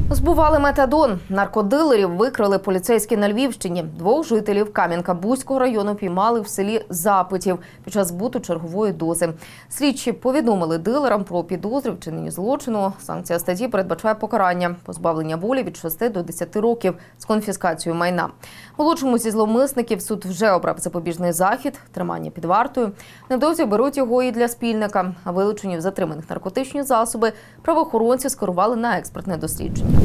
Збували метадон. Наркодилерів викрили поліцейські на Львівщині. 2 жителів Кам'янка-Бузького району піймали в селі Запитів під час збуту чергової дози. Слідчі повідомили дилерам про підозри вчинення злочину. Санкція статті передбачає покарання – позбавлення волі від 6 до 10 років з конфіскацією майна. Молодшому зі зловмисників суд вже обрав запобіжний захід – тримання під вартою. Невдовзі беруть його і для спільника. А вилучені в затриманих наркотичні засоби правоохоронці скерували на експертне дослідження.